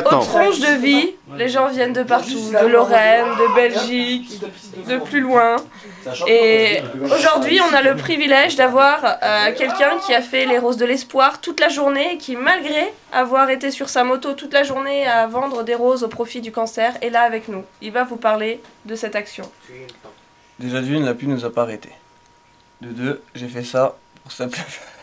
haute tranche de vie, les gens viennent de partout, de Lorraine, de Belgique, de plus loin. Et aujourd'hui, on a le privilège d'avoir quelqu'un qui a fait les Roses de l'Espoir toute la journée et qui, malgré avoir été sur sa moto toute la journée à vendre des roses au profit du cancer, est là avec nous. Il va vous parler de cette action. Déjà d'une, la pluie nous a pas arrêtés. De deux, j'ai fait ça pour ça.